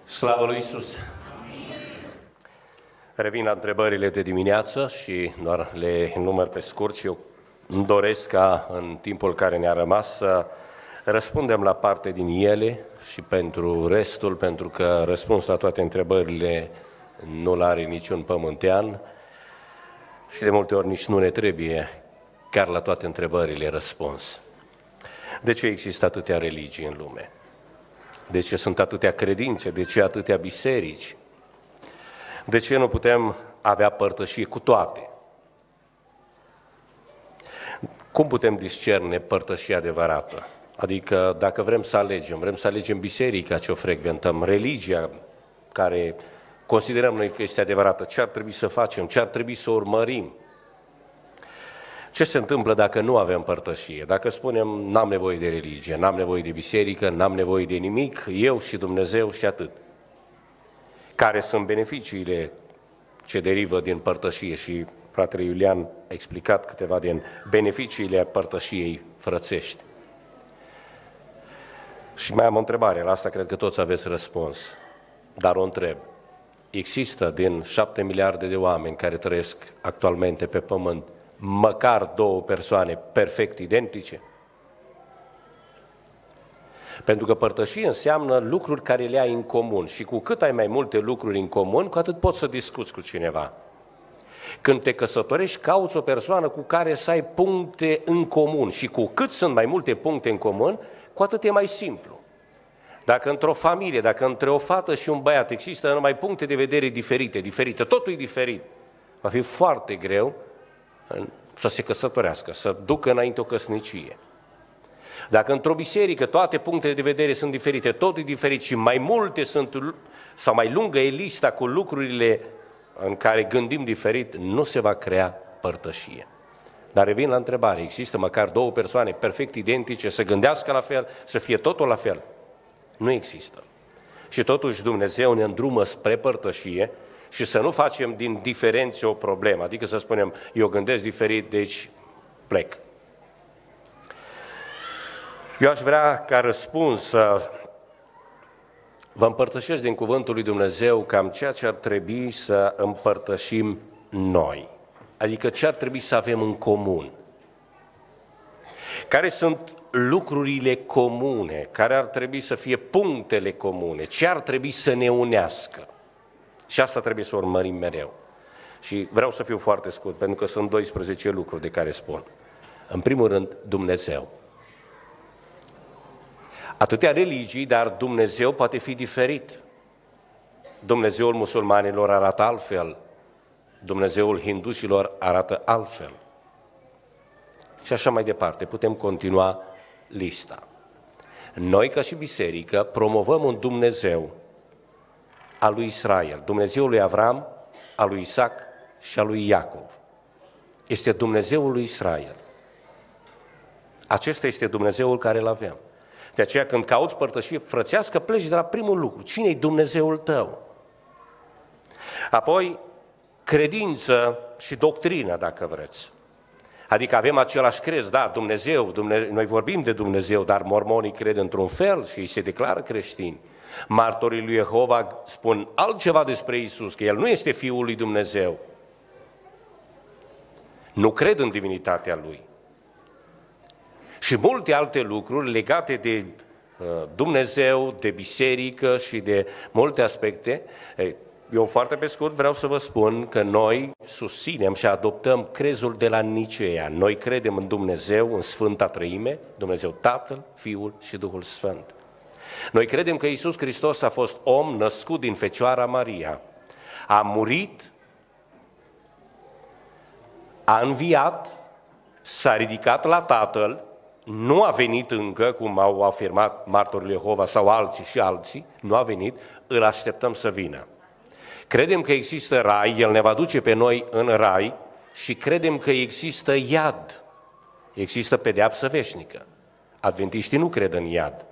Slavă lui Iisus! Revin la întrebările de dimineață și doar le număr pe scurt și eu îmi doresc ca în timpul care ne-a rămas să răspundem la parte din ele și pentru restul, pentru că răspuns la toate întrebările nu-l are niciun pământean și de multe ori nici nu ne trebuie chiar la toate întrebările răspuns. De ce există atâtea religii în lume? De ce sunt atâtea credințe? De ce atâtea biserici? De ce nu putem avea părtășie cu toate? Cum putem discerne părtășia adevărată? Adică dacă vrem să alegem biserica ce o frecventăm, religia care considerăm noi că este adevărată, ce ar trebui să facem, ce ar trebui să urmărim? Ce se întâmplă dacă nu avem părtășie? Dacă spunem, n-am nevoie de religie, n-am nevoie de biserică, n-am nevoie de nimic, eu și Dumnezeu și atât. Care sunt beneficiile ce derivă din părtășie? Și fratele Iulian a explicat câteva din beneficiile părtășiei frățești. Și mai am o întrebare, la asta cred că toți aveți răspuns, dar o întreb. Există din 7 miliarde de oameni care trăiesc actualmente pe pământ măcar două persoane perfect identice? Pentru că părtășie înseamnă lucruri care le ai în comun și cu cât ai mai multe lucruri în comun, cu atât poți să discuți cu cineva. Când te căsătorești, cauți o persoană cu care să ai puncte în comun și cu cât sunt mai multe puncte în comun, cu atât e mai simplu. Dacă într-o familie, dacă între o fată și un băiat există numai puncte de vedere diferite, totul e diferit, va fi foarte greu să se căsătorească, să ducă înainte o căsnicie. Dacă într-o biserică toate punctele de vedere sunt diferite, totul e diferit și mai multe sunt, sau mai lungă e lista cu lucrurile în care gândim diferit, nu se va crea părtășie. Dar revin la întrebare, există măcar două persoane perfect identice, să gândească la fel, să fie totul la fel? Nu există. Și totuși Dumnezeu ne îndrumă spre părtășie și să nu facem din diferențe o problemă, adică să spunem, eu gândesc diferit, deci plec. Eu aș vrea ca răspuns să vă împărtășesc din cuvântul lui Dumnezeu cam ceea ce ar trebui să împărtășim noi, adică ce ar trebui să avem în comun. Care sunt lucrurile comune, care ar trebui să fie punctele comune, ce ar trebui să ne unească. Și asta trebuie să urmărim mereu. Și vreau să fiu foarte scurt, pentru că sunt 12 lucruri de care spun. În primul rând, Dumnezeu. Atâtea religii, dar Dumnezeu poate fi diferit. Dumnezeul musulmanilor arată altfel, Dumnezeul hindușilor arată altfel. Și așa mai departe, putem continua lista. Noi, ca și biserică, promovăm un Dumnezeu al lui Israel, Dumnezeul lui Avram, al lui Isaac și al lui Iacov. Este Dumnezeul lui Israel. Acesta este Dumnezeul care îl avem. De aceea când cauți părtășie frățească, pleci de la primul lucru. Cine-i Dumnezeul tău? Apoi, credință și doctrină, dacă vreți. Adică avem același crez, da, Dumnezeu, noi vorbim de Dumnezeu, dar mormonii cred într-un fel și ei se declară creștini. Martorii lui Jehova spun altceva despre Iisus, că El nu este Fiul lui Dumnezeu. Nu cred în divinitatea Lui. Și multe alte lucruri legate de Dumnezeu, de biserică și de multe aspecte. Eu foarte pe scurt vreau să vă spun că noi susținem și adoptăm crezul de la Nicea. Noi credem în Dumnezeu, în Sfânta Treime, Dumnezeu Tatăl, Fiul și Duhul Sfânt. Noi credem că Iisus Hristos a fost om născut din Fecioara Maria, a murit, a înviat, s-a ridicat la Tatăl, nu a venit încă, cum au afirmat martorii Jehova sau alții, nu a venit, îl așteptăm să vină. Credem că există rai, El ne va duce pe noi în rai și credem că există iad, există pedeapsă veșnică. Adventiștii nu cred în iad.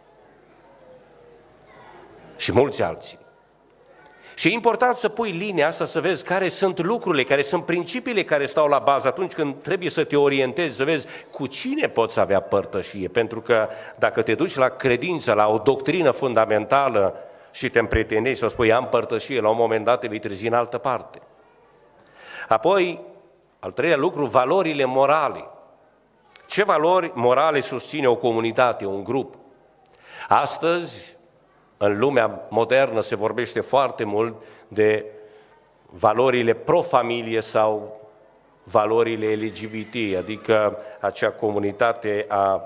Și mulți alții. Și e important să pui linia asta, să vezi care sunt lucrurile, care sunt principiile care stau la bază atunci când trebuie să te orientezi, să vezi cu cine poți avea părtășie. Pentru că dacă te duci la credință, la o doctrină fundamentală și te împrietenești să spui am părtășie, la un moment dat te vei trezi în altă parte. Apoi, al treilea lucru, valorile morale. Ce valori morale susține o comunitate, un grup? Astăzi, în lumea modernă, se vorbește foarte mult de valorile pro-familie sau valorile LGBT, adică acea comunitate a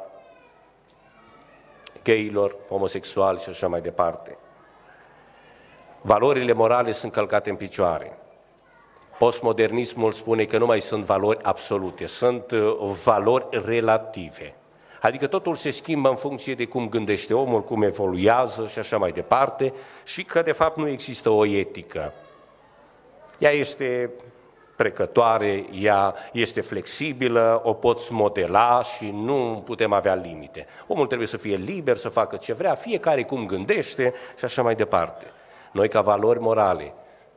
gayilor, homosexuali și așa mai departe. Valorile morale sunt călcate în picioare. Postmodernismul spune că nu mai sunt valori absolute, sunt valori relative. Adică totul se schimbă în funcție de cum gândește omul, cum evoluează și așa mai departe și că de fapt nu există o etică. Ea este trecătoare, ea este flexibilă, o poți modela și nu putem avea limite. Omul trebuie să fie liber, să facă ce vrea, fiecare cum gândește și așa mai departe. Noi ca valori morale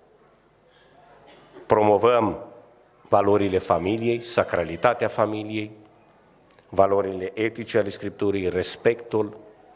promovăm valorile familiei, sacralitatea familiei, valorile etice ale Scripturii, respectul,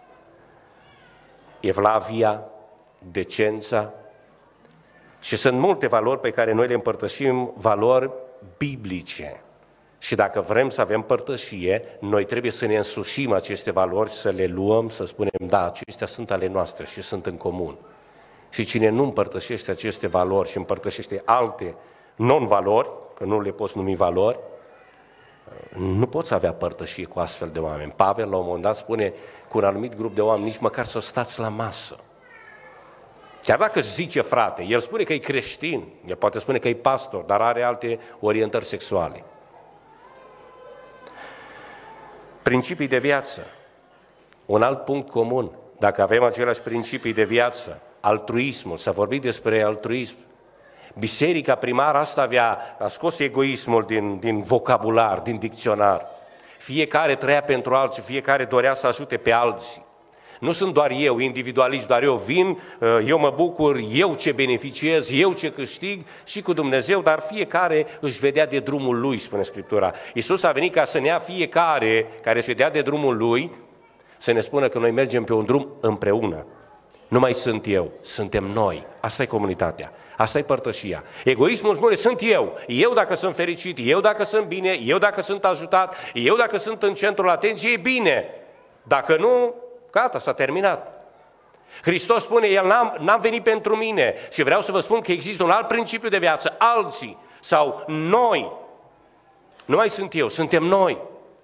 evlavia, decența. Și sunt multe valori pe care noi le împărtășim, valori biblice. Și dacă vrem să avem părtășie, noi trebuie să ne însușim aceste valori, să le luăm, să spunem, da, acestea sunt ale noastre și sunt în comun. Și cine nu împărtășește aceste valori și împărtășește alte non-valori, că nu le poți numi valori, nu poți avea părtășie cu astfel de oameni. Pavel la un moment dat spune cu un anumit grup de oameni, nici măcar să stați la masă. Chiar dacă își zice frate, el spune că e creștin, el poate spune că e pastor, dar are alte orientări sexuale. Principii de viață. Un alt punct comun, dacă avem aceleași principii de viață, altruismul, s-a vorbit despre altruism. Biserica primară asta a scos egoismul din vocabular, din dicționar. Fiecare trăia pentru alții, fiecare dorea să ajute pe alții. Nu sunt doar eu, individualist, doar eu vin, eu mă bucur, eu ce beneficiez, eu ce câștig și cu Dumnezeu, dar fiecare își vedea de drumul lui, spune Scriptura. Iisus a venit ca să ne ia fiecare care își vedea de drumul lui, să ne spună că noi mergem pe un drum împreună. Nu mai sunt eu, suntem noi. Asta e comunitatea, asta e părtășia. Egoismul spune, sunt eu dacă sunt fericit, eu dacă sunt bine, eu dacă sunt ajutat, eu dacă sunt în centrul atenției, e bine. Dacă nu, gata, s-a terminat. Hristos spune, El n-am venit pentru mine și vreau să vă spun că există un alt principiu de viață, alții sau noi. Nu mai sunt eu, suntem noi.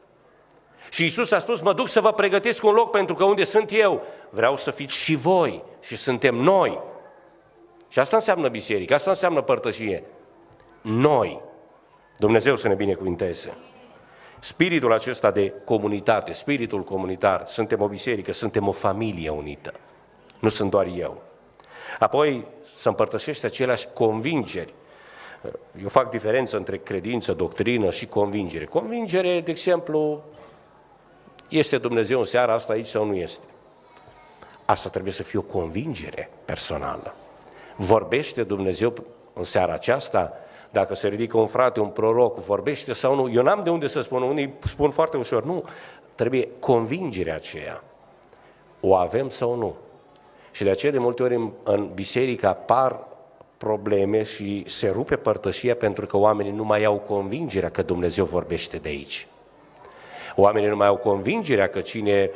Și Iisus a spus, mă duc să vă pregătesc un loc pentru că unde sunt eu, vreau să fiți și voi și suntem noi. Și asta înseamnă biserică, asta înseamnă părtășie. Noi. Dumnezeu să ne binecuvinteze. Spiritul acesta de comunitate, spiritul comunitar, suntem o biserică, suntem o familie unită. Nu sunt doar eu. Apoi să împărtășește aceleași convingeri. Eu fac diferență între credință, doctrină și convingere. Convingere, de exemplu, este Dumnezeu în seara asta aici sau nu este? Asta trebuie să fie o convingere personală. Vorbește Dumnezeu în seara aceasta? Dacă se ridică un frate, un proroc, vorbește sau nu? Eu n-am de unde să spun, unii spun foarte ușor, nu, trebuie convingerea aceea. O avem sau nu? Și de aceea de multe ori în biserică apar probleme și se rupe părtășia pentru că oamenii nu mai au convingerea că Dumnezeu vorbește de aici. Oamenii nu mai au convingerea că cine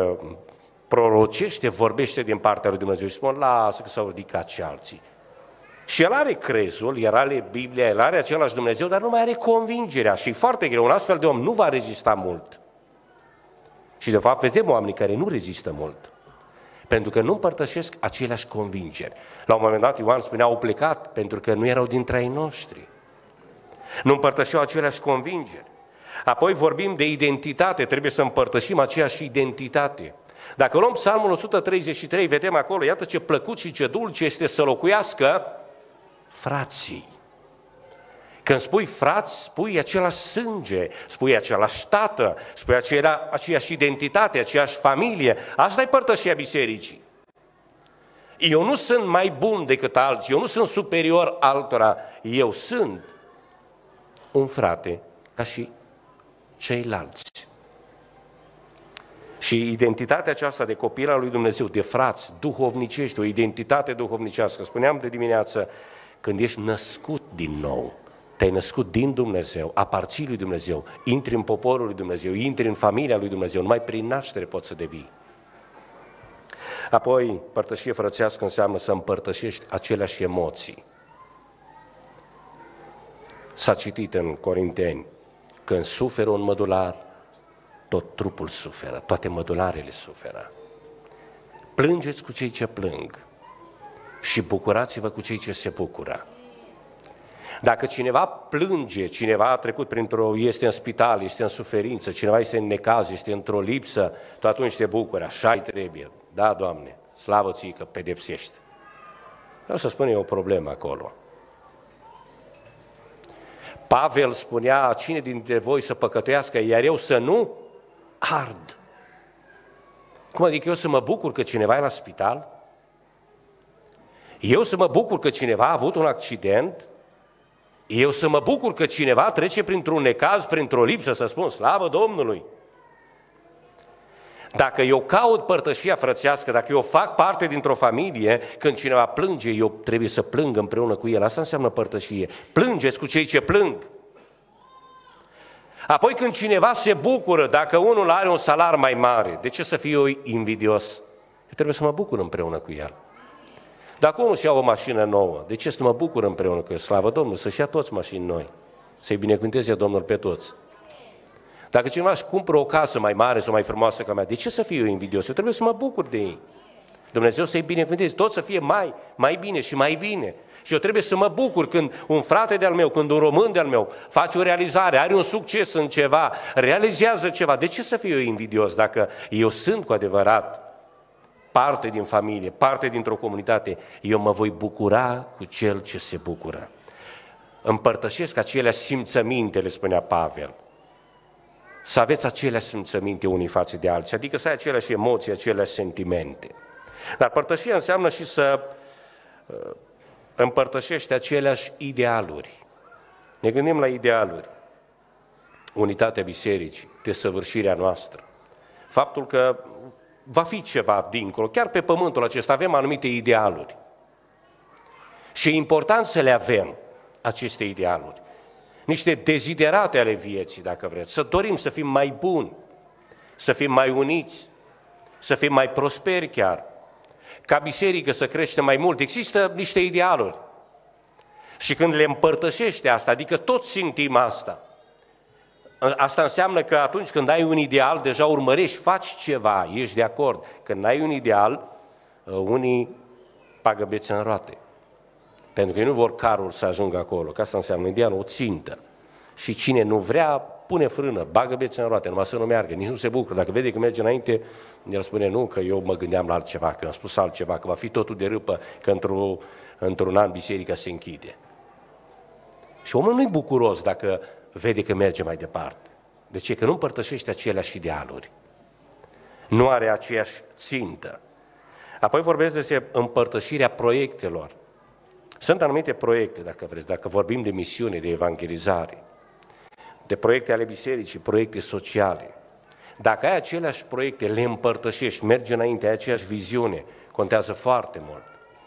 prorocește, vorbește din partea lui Dumnezeu și spun, lasă că s-au ridicat și alții. Și el are crezul, el are Biblia, el are același Dumnezeu, dar nu mai are convingerea și e foarte greu. Un astfel de om nu va rezista mult. Și de fapt vedem oameni care nu rezistă mult, pentru că nu împărtășesc aceleași convingeri. La un moment dat Ioan spunea, au plecat pentru că nu erau dintre ai noștri. Nu împărtășeau aceleași convingeri. Apoi vorbim de identitate, trebuie să împărtășim aceeași identitate. Dacă luăm Psalmul 133, vedem acolo, iată ce plăcut și ce dulce este să locuiască frații. Când spui frați, spui același sânge, spui același tată, spui aceeași identitate, aceeași familie. Asta e părtășia bisericii. Eu nu sunt mai bun decât alții, eu nu sunt superior altora, eu sunt un frate ca și ceilalți. Și identitatea aceasta de copil al lui Dumnezeu, de frați, duhovnicești, o identitate duhovnicească. Spuneam de dimineață, când ești născut din nou, te-ai născut din Dumnezeu, aparții lui Dumnezeu, intri în poporul lui Dumnezeu, intri în familia lui Dumnezeu, numai prin naștere poți să devii. Apoi, părtășie frățească înseamnă să împărtășești aceleași emoții. S-a citit în Corinteni, când suferă un mădular, tot trupul suferă, toate mădularele suferă. Plângeți cu cei ce plâng și bucurați-vă cu cei ce se bucură. Dacă cineva plânge, cineva a trecut este în spital, este în suferință, cineva este în necaz, este într-o lipsă, tu atunci te bucuri, așa-i trebuie. Da, Doamne, slavă ție că pedepsești. Vreau să spun eu o problemă acolo. Pavel spunea, cine dintre voi să păcătuiască, iar eu să nu ard. Cum adică eu să mă bucur că cineva e la spital? Eu să mă bucur că cineva a avut un accident? Eu să mă bucur că cineva trece printr-un necaz, printr-o lipsă, să spun slavă Domnului? Dacă eu caut părtășia frățească, dacă eu fac parte dintr-o familie, când cineva plânge, eu trebuie să plâng împreună cu el. Asta înseamnă părtășie. Plângeți cu cei ce plâng. Apoi când cineva se bucură, dacă unul are un salar mai mare, de ce să fiu eu invidios? Eu trebuie să mă bucur împreună cu el. Dacă unul și-ia o mașină nouă, de ce să mă bucur împreună cu el? Slavă Domnului, să-și ia toți mașini noi, să-i binecuvânteze Domnul pe toți. Dacă cineva își cumpără o casă mai mare sau mai frumoasă ca mea, de ce să fiu eu invidios? Eu trebuie să mă bucur de ei. Dumnezeu să-i binecuvânteze, tot să fie mai bine și mai bine. Și eu trebuie să mă bucur când un frate de-al meu, când un român de-al meu face o realizare, are un succes în ceva, realizează ceva. De ce să fiu eu invidios dacă eu sunt cu adevărat parte din familie, parte dintr-o comunitate? Eu mă voi bucura cu cel ce se bucură. Împărtășesc aceleași simțăminte, le spunea Pavel. Să aveți aceleași simțăminte unii față de alții, adică să ai aceleași emoții, aceleași sentimente. Dar părtășia înseamnă și să împărtășești aceleași idealuri. Ne gândim la idealuri. Unitatea bisericii, desăvârșirea noastră. Faptul că va fi ceva dincolo, chiar pe pământul acesta avem anumite idealuri. Și e important să le avem, aceste idealuri. Niște deziderate ale vieții, dacă vreți, să dorim să fim mai buni, să fim mai uniți, să fim mai prosperi chiar, ca biserică să crește mai mult. Există niște idealuri și când le împărtășești asta, adică toți simțim asta, asta înseamnă că atunci când ai un ideal, deja urmărești, faci ceva, ești de acord. Când ai un ideal, unii pagă bețe în roate. Pentru că ei nu vor carul să ajungă acolo, că asta înseamnă ideal, o țintă. Și cine nu vrea, pune frână, bagă bețe în roate, numai să nu meargă, nici nu se bucură. Dacă vede că merge înainte, el spune, nu, că eu mă gândeam la altceva, că eu am spus altceva, că va fi totul de râpă, că într-un an biserica se închide. Și omul nu-i bucuros dacă vede că merge mai departe. De ce? Că nu împărtășește aceleași idealuri. Nu are aceeași țintă. Apoi vorbesc despre împărtășirea proiectelor. Sunt anumite proiecte, dacă vreți, dacă vorbim de misiune, de evangelizare, de proiecte ale bisericii, proiecte sociale. Dacă ai aceleași proiecte, le împărtășești, mergi înainte, ai aceeași viziune, contează foarte mult.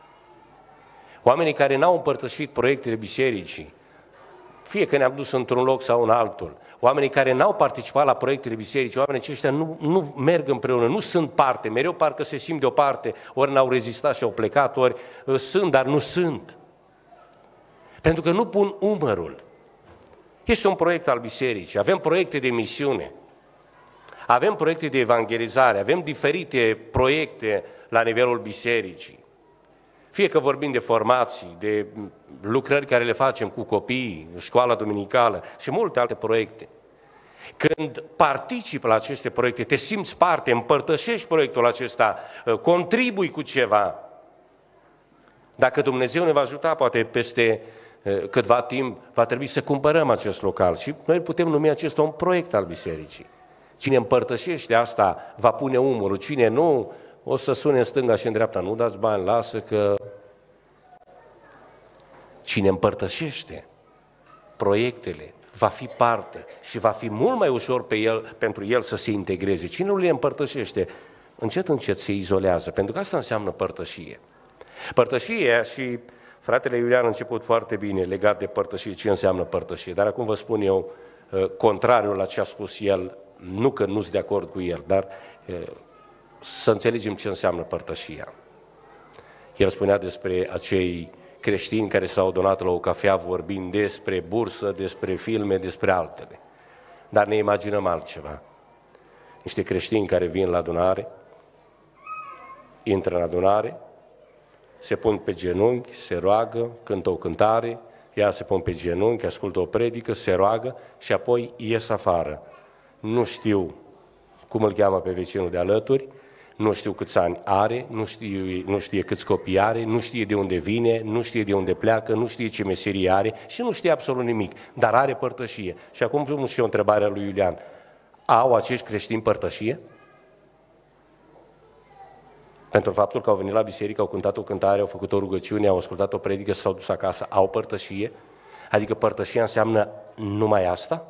Oamenii care n-au împărtășit proiectele bisericii, fie că ne-am dus într-un loc sau în altul, oamenii care n-au participat la proiectele bisericii, oamenii aceștia nu merg împreună, nu sunt parte, mereu parcă se simt deoparte, ori n-au rezistat și au plecat, ori sunt, dar nu sunt. Pentru că nu pun umărul. Este un proiect al bisericii, avem proiecte de misiune, avem proiecte de evangelizare, avem diferite proiecte la nivelul bisericii. Fie că vorbim de formații, de lucrări care le facem cu copiii, școala duminicală și multe alte proiecte. Când participi la aceste proiecte, te simți parte, împărtășești proiectul acesta, contribui cu ceva. Dacă Dumnezeu ne va ajuta, poate peste câtva timp va trebui să cumpărăm acest local și noi putem numi acesta un proiect al bisericii. Cine împărtășește asta va pune umărul, cine nu o să sune în stânga și în dreapta, nu dați bani, lasă că... Cine împărtășește proiectele, va fi parte și va fi mult mai ușor pentru el să se integreze. Cine nu le împărtășește, încet, încet se izolează, pentru că asta înseamnă părtășie. Părtășie, și fratele Iulian a început foarte bine legat de părtășie, ce înseamnă părtășie, dar acum vă spun eu contrariul la ce a spus el, nu că nu sunt de acord cu el, dar să înțelegem ce înseamnă părtășia. El spunea despre acei creștini care s-au adunat la o cafea vorbind despre bursă, despre filme, despre altele. Dar ne imaginăm altceva. Niște creștini care vin la adunare, intră în adunare, se pun pe genunchi, se roagă, cântă o cântare, ea se pun pe genunchi, ascultă o predică, se roagă și apoi ies afară. Nu știu cum îl cheamă pe vecinul de alături, nu știu câți ani are, nu știe câți copii are, nu știe de unde vine, nu știe de unde pleacă, nu știe ce meserie are și nu știe absolut nimic, dar are părtășie. Și acum pun și o întrebare a lui Iulian. Au acești creștini părtășie? Pentru faptul că au venit la biserică, au cântat o cântare, au făcut o rugăciune, au ascultat o predică, s-au dus acasă, au părtășie? Adică părtășia înseamnă numai asta?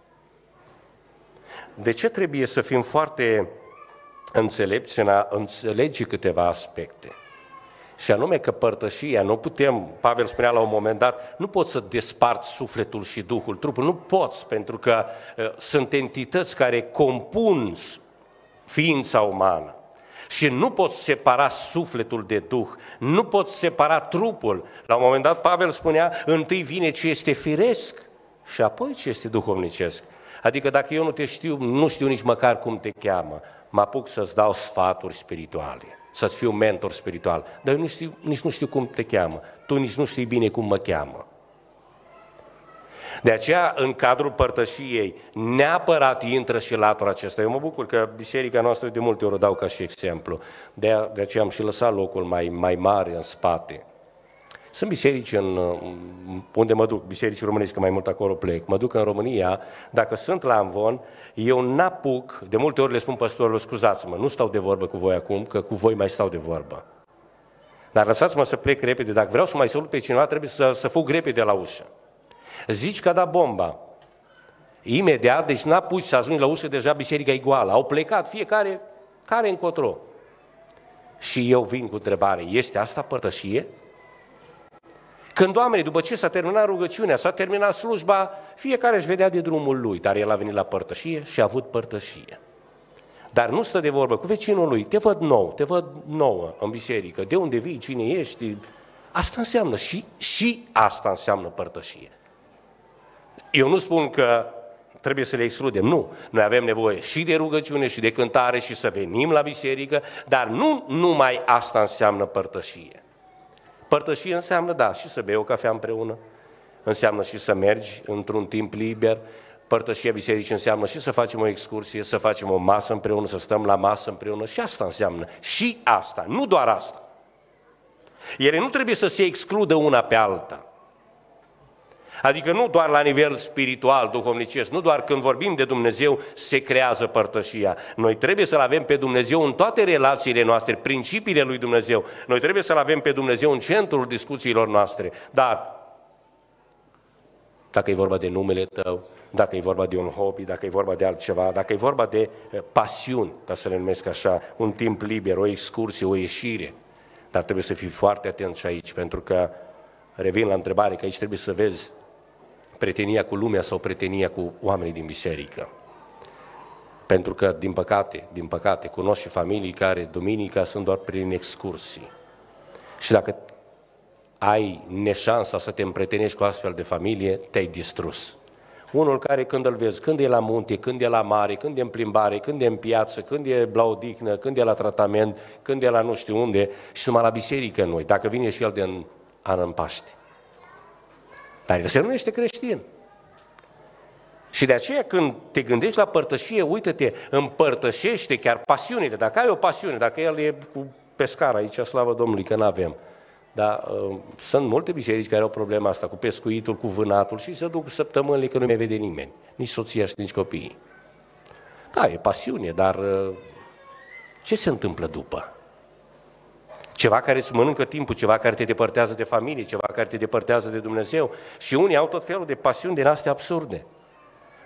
De ce trebuie să fim foarte înțelepți în a înțelege câteva aspecte? Și anume că părtășia, nu putem, Pavel spunea la un moment dat, nu poți să desparți sufletul și Duhul, trupul, nu poți, pentru că sunt entități care compun ființa umană. Și nu poți separa sufletul de Duh, nu poți separa trupul. La un moment dat Pavel spunea, întâi vine ce este firesc și apoi ce este duhovnicesc. Adică dacă eu nu te știu, nu știu nici măcar cum te cheamă, mă apuc să-ți dau sfaturi spirituale, să-ți fiu mentor spiritual, dar eu nici nu știu cum te cheamă, tu nici nu știi bine cum mă cheamă. De aceea, în cadrul părtășiei, neapărat intră și latura acesta. Eu mă bucur că biserica noastră de multe ori o dau ca și exemplu. De aceea am și lăsat locul mai mare în spate. Sunt biserici unde mă duc, biserici românești, că mai mult acolo plec. Mă duc în România, dacă sunt la Amvon, eu n-apuc, de multe ori le spun păstorilor, scuzați-mă, nu stau de vorbă cu voi acum, că cu voi mai stau de vorbă. Dar lăsați-mă să plec repede, dacă vreau să mai salut pe cineva, trebuie să fug repede la ușă. Zici că a dat bomba. Imediat, deci n-apuci să ajungi la ușă, deja biserica e goală. Au plecat fiecare care încotro. Și eu vin cu întrebare, este asta părtășie? Când oamenii, după ce s-a terminat rugăciunea, s-a terminat slujba, fiecare își vedea de drumul lui, dar el a venit la părtășie și a avut părtășie. Dar nu stă de vorbă cu vecinul lui, te văd nou, te văd nouă în biserică, de unde vii, cine ești, asta înseamnă și asta înseamnă părtășie. Eu nu spun că trebuie să le excludem, nu. Noi avem nevoie și de rugăciune și de cântare și să venim la biserică, dar nu numai asta înseamnă părtășie. Părtășie înseamnă, da, și să bei o cafea împreună, înseamnă și să mergi într-un timp liber, părtășia bisericii înseamnă și să facem o excursie, să facem o masă împreună, să stăm la masă împreună, și asta înseamnă, și asta, nu doar asta. Ele nu trebuie să se excludă una pe alta. Adică nu doar la nivel spiritual, duhovnicesc, nu doar când vorbim de Dumnezeu se creează părtășia. Noi trebuie să-L avem pe Dumnezeu în toate relațiile noastre, principiile lui Dumnezeu. Noi trebuie să-L avem pe Dumnezeu în centrul discuțiilor noastre. Dar dacă e vorba de numele tău, dacă e vorba de un hobby, dacă e vorba de altceva, dacă e vorba de pasiuni, ca să le numesc așa, un timp liber, o excursie, o ieșire, dar trebuie să fii foarte atent și aici, pentru că, revin la întrebare, că aici trebuie să vezi prietenia cu lumea sau prietenia cu oamenii din biserică. Pentru că, din păcate, cunosc și familii care duminica sunt doar prin excursii. Și dacă ai neșansa să te împrietenești cu astfel de familie, te-ai distrus. Unul care când îl vezi, când e la munte, când e la mare, când e în plimbare, când e în piață, când e la odihnă, când e la tratament, când e la nu știu unde, și numai la biserică noi, dacă vine și el de an în Paște. Dar el se numește creștin. Și de aceea când te gândești la părtășie, uită-te, împărtășește chiar pasiunile. Dacă ai o pasiune, dacă el e cu pescar aici, slavă Domnului că n-avem. Dar sunt multe biserici care au problema asta cu pescuitul, cu vânatul și se duc săptămânile că nu mai vede nimeni, nici soția și nici copiii. Da, e pasiune, dar ce se întâmplă după? Ceva care îți mănâncă timpul, ceva care te depărtează de familie, ceva care te depărtează de Dumnezeu. Și unii au tot felul de pasiuni din astea absurde.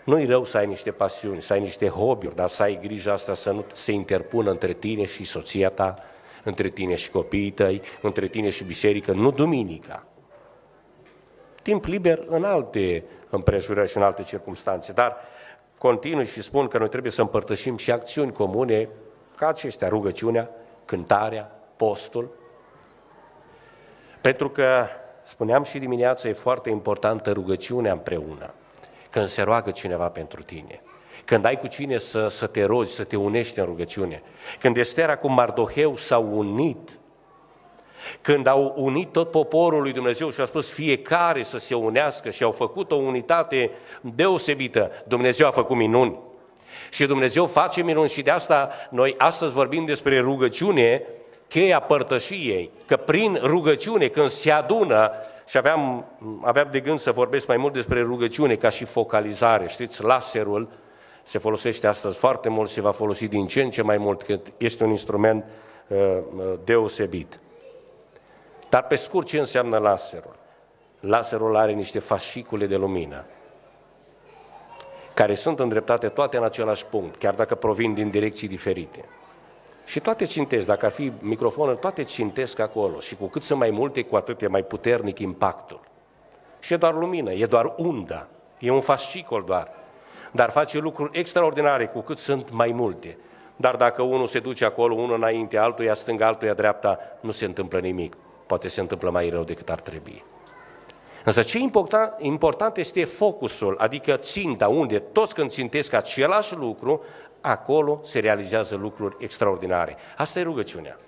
Nu-i rău să ai niște pasiuni, să ai niște hobby-uri, dar să ai grijă asta să nu se interpună între tine și soția ta, între tine și copiii tăi, între tine și biserică, nu duminica. Timp liber în alte împrejurări și în alte circunstanțe, dar continui și spun că noi trebuie să împărtășim și acțiuni comune ca acestea, rugăciunea, cântarea, postul, pentru că, spuneam și dimineața, e foarte importantă rugăciunea împreună, când se roagă cineva pentru tine, când ai cu cine să te rogi, să te unești în rugăciune, când Estera cu Mardoheu s-au unit, când au unit tot poporul lui Dumnezeu și a spus fiecare să se unească și au făcut o unitate deosebită, Dumnezeu a făcut minuni. Și Dumnezeu face minuni și de asta noi astăzi vorbim despre rugăciune, cheia părtășiei, că prin rugăciune, când se adună, și aveam de gând să vorbesc mai mult despre rugăciune ca și focalizare, știți, laserul se folosește astăzi foarte mult, se va folosi din ce în ce mai mult, că este un instrument deosebit. Dar pe scurt, ce înseamnă laserul? Laserul are niște fascicule de lumină, care sunt îndreptate toate în același punct, chiar dacă provin din direcții diferite. Și toate țintesc, dacă ar fi microfonul, toate țintesc acolo și cu cât sunt mai multe, cu atât e mai puternic impactul. Și e doar lumină, e doar unda, e un fascicol doar, dar face lucruri extraordinare cu cât sunt mai multe. Dar dacă unul se duce acolo, unul înainte, altuia stânga, altuia dreapta, nu se întâmplă nimic, poate se întâmplă mai rău decât ar trebui. Însă ce important este focusul, adică ținta, unde toți când țintesc același lucru, acolo se realizează lucruri extraordinare. Asta e rugăciunea.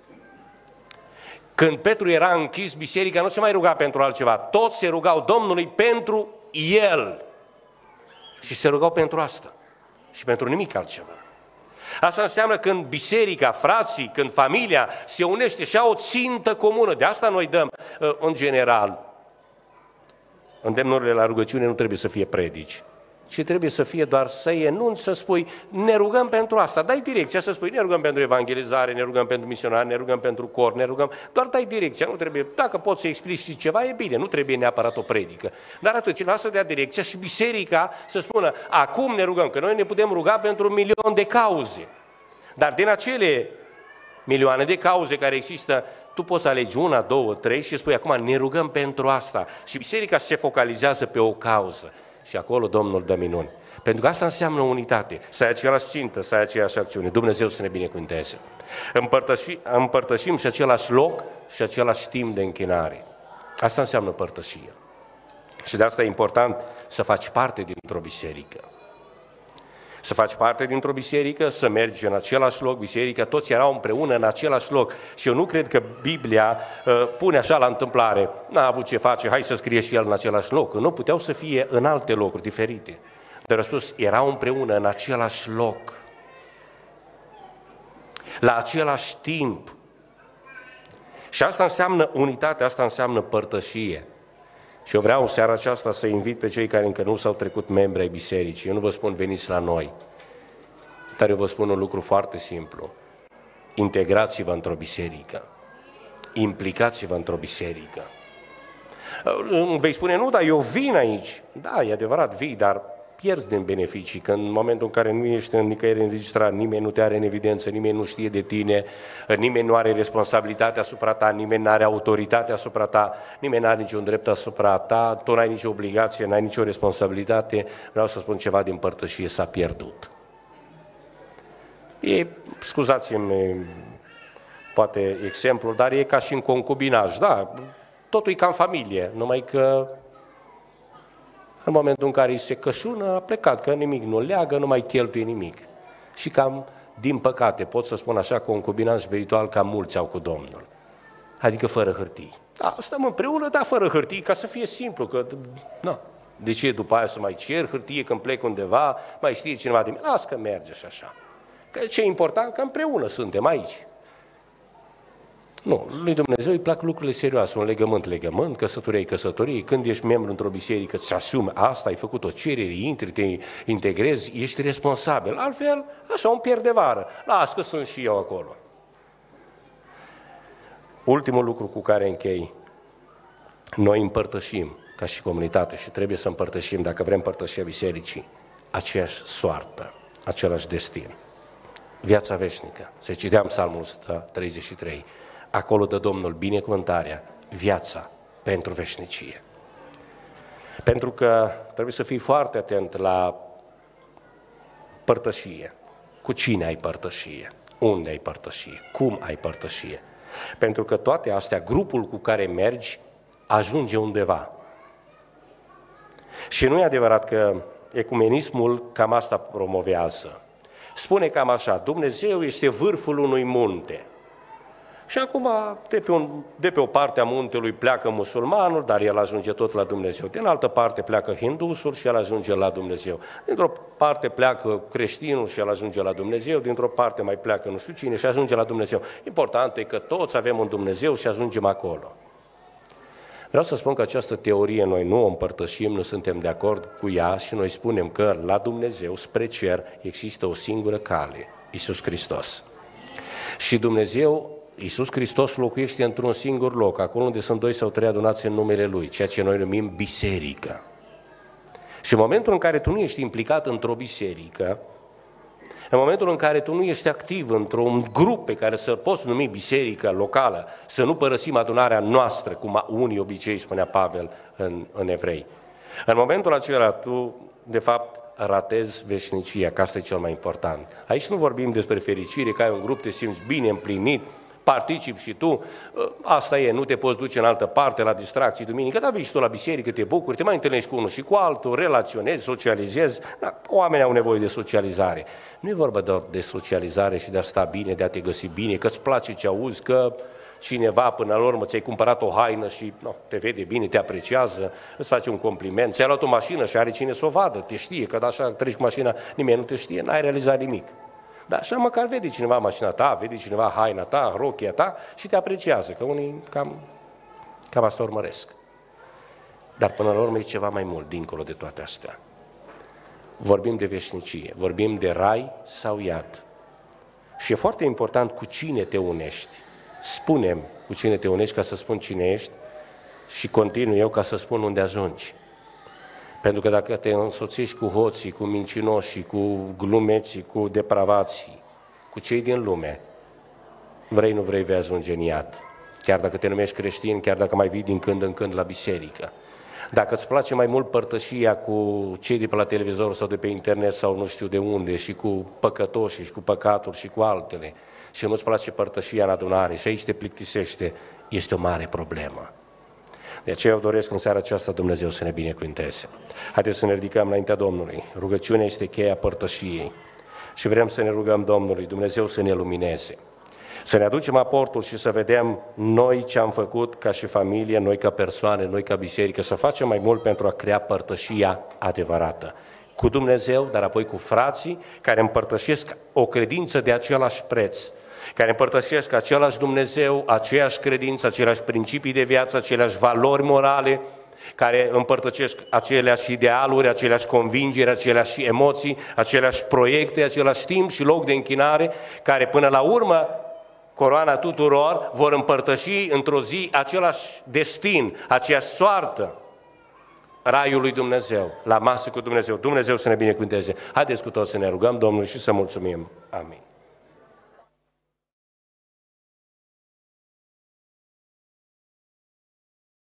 Când Petru era închis, biserica nu se mai ruga pentru altceva, toți se rugau Domnului pentru el. Și se rugau pentru asta și pentru nimic altceva. Asta înseamnă când biserica, frații, când familia se unește și au o țintă comună. De asta noi dăm, în general, îndemnurile la rugăciune nu trebuie să fie predici, ci trebuie să fie doar să enunți, să spui, ne rugăm pentru asta, dai direcția, să spui, ne rugăm pentru evangelizare, ne rugăm pentru misionari, ne rugăm pentru cor, ne rugăm, doar dai direcția, nu trebuie, dacă poți să explici ceva, e bine, nu trebuie neapărat o predică, dar atât, cineva să dea direcția și biserica să spună, acum ne rugăm, că noi ne putem ruga pentru 1.000.000 de cauze, dar din acele milioane de cauze care există, tu poți alegi 1, 2, 3 și spui, acum ne rugăm pentru asta și biserica se focalizează pe o cauză. Și acolo Domnul dă minuni. Pentru că asta înseamnă unitate, să ai aceeași țintă, să ai aceeași acțiune. Dumnezeu să ne binecuvânteze. Împărtășim și același loc și același timp de închinare. Asta înseamnă părtășie. Și de asta e important să faci parte dintr-o biserică. Să faci parte dintr-o biserică, să mergi în același loc, biserica, toți erau împreună în același loc. Și eu nu cred că Biblia pune așa la întâmplare, n-a avut ce face, hai să scrie și el în același loc. Nu, puteau să fie în alte locuri diferite. Dar a spus, erau împreună în același loc, la același timp. Și asta înseamnă unitate, asta înseamnă părtășie. Și eu vreau în seara aceasta să invit pe cei care încă nu s-au trecut membri ai bisericii. Eu nu vă spun veniți la noi, dar eu vă spun un lucru foarte simplu. Integrați-vă într-o biserică. Implicați-vă într-o biserică. Vei spune, nu, dar eu vin aici. Da, e adevărat, vii, dar pierzi din beneficii, că în momentul în care nu ești nicăieri înregistrat, nimeni nu te are în evidență, nimeni nu știe de tine, nimeni nu are responsabilitatea asupra ta, nimeni nu are autoritate asupra ta, nimeni nu are niciun drept asupra ta, tu n-ai nicio obligație, n-ai nicio responsabilitate, vreau să spun ceva din părtășie, s-a pierdut. Scuzați-mi, poate exemplul, dar e ca și în concubinaj, da, totul e ca în familie, numai că în momentul în care îi se cășună, a plecat, că nimic nu leagă, nu mai cheltuie nimic. Și cam, din păcate, pot să spun așa, concubinaj spiritual, cam mulți au cu Domnul. Adică fără hârtii. Da, stăm împreună, dar fără hârtii, ca să fie simplu, că, nu. De ce după aia să mai cer hârtie când plec undeva, mai știe cineva de mine? Las că merge și așa. Că ce e important, că împreună suntem aici. Nu, lui Dumnezeu îi plac lucrurile serioase, un legământ, căsătorie. Când ești membru într-o biserică, îți asumi asta, ai făcut o cerere, intri, te integrezi, ești responsabil. Altfel, așa, un pierd de vară. Las că sunt și eu acolo. Ultimul lucru cu care închei, noi împărtășim ca și comunitate și trebuie să împărtășim, dacă vrem părtășia bisericii, aceeași soartă, același destin. Viața veșnică. Se citeam Psalmul 133. Acolo dă Domnul binecuvântarea, viața pentru veșnicie. Pentru că trebuie să fii foarte atent la părtășie. Cu cine ai părtășie? Unde ai părtășie? Cum ai părtășie? Pentru că toate astea, grupul cu care mergi, ajunge undeva. Și nu e adevărat că ecumenismul cam asta promovează. Spune cam așa, Dumnezeu este vârful unui munte. Și acum, de pe o parte a muntelui pleacă musulmanul, dar el ajunge tot la Dumnezeu. Din altă parte pleacă hindusul și el ajunge la Dumnezeu. Dintr-o parte pleacă creștinul și el ajunge la Dumnezeu, dintr-o parte mai pleacă nu știu cine și ajunge la Dumnezeu. Important e că toți avem un Dumnezeu și ajungem acolo. Vreau să spun că această teorie noi nu o împărtășim, nu suntem de acord cu ea și noi spunem că la Dumnezeu, spre cer, există o singură cale, Iisus Hristos. Și Dumnezeu, Iisus Hristos locuiește într-un singur loc, acolo unde sunt 2 sau 3 adunați în numele Lui, ceea ce noi numim biserică. Și în momentul în care tu nu ești implicat într-o biserică, în momentul în care tu nu ești activ într-un grup pe care să poți numi biserică locală, să nu părăsim adunarea noastră, cum unii obicei spunea Pavel în Evrei, în momentul acela tu, de fapt, ratezi veșnicia, că asta e cel mai important. Aici nu vorbim despre fericire, că ai un grup, te simți bine împlinit, participi și tu, asta e, nu te poți duce în altă parte la distracții duminică, dar vii și tu la biserică, te bucuri, te mai întâlnești cu unul și cu altul, relaționezi, socializezi, oamenii au nevoie de socializare. Nu e vorba doar de socializare și de a sta bine, de a te găsi bine, că îți place ce auzi, că cineva până la urmă ți-ai cumpărat o haină și te vede bine, te apreciază, îți face un compliment, ți-ai luat o mașină și are cine să o vadă, te știe, că așa treci cu mașina, nimeni nu te știe, n-ai realizat nimic. Dar așa măcar vede cineva mașina ta, vede cineva haina ta, rochia ta și te apreciază, că unii cam asta urmăresc. Dar până la urmă e ceva mai mult, dincolo de toate astea. Vorbim de veșnicie, vorbim de rai sau iad. Și e foarte important cu cine te unești. Spune-mi cu cine te unești ca să spun cine ești și continui eu ca să spun unde ajungi. Pentru că dacă te însoțești cu hoții, cu mincinoșii, cu glumeții, cu depravații, cu cei din lume, vrei, nu vrei, vei ajunge în iad. Chiar dacă te numești creștin, chiar dacă mai vii din când în când la biserică. Dacă îți place mai mult părtășia cu cei de pe la televizor sau de pe internet sau nu știu de unde și cu păcătoșii și cu păcatul și cu altele și nu-ți place părtășia în adunare și aici te plictisește, este o mare problemă. De aceea eu doresc în seara aceasta Dumnezeu să ne binecuvânteze. Haideți să ne ridicăm înaintea Domnului. Rugăciunea este cheia părtășiei și vrem să ne rugăm Domnului, Dumnezeu să ne lumineze. Să ne aducem aportul și să vedem noi ce am făcut ca și familie, noi ca persoane, noi ca biserică, să facem mai mult pentru a crea părtășia adevărată. Cu Dumnezeu, dar apoi cu frații care împărtășesc o credință de același preț, care împărtășesc același Dumnezeu, aceeași credință, aceleași principii de viață, aceleași valori morale, care împărtășesc aceleași idealuri, aceleași convingeri, aceleași emoții, aceleași proiecte, același timp și loc de închinare, care până la urmă, coroana tuturor, vor împărtăși într-o zi același destin, aceeași soartă, raiul lui Dumnezeu, la masă cu Dumnezeu. Dumnezeu să ne binecuvânteze. Haideți cu toți să ne rugăm Domnului și să mulțumim. Amin.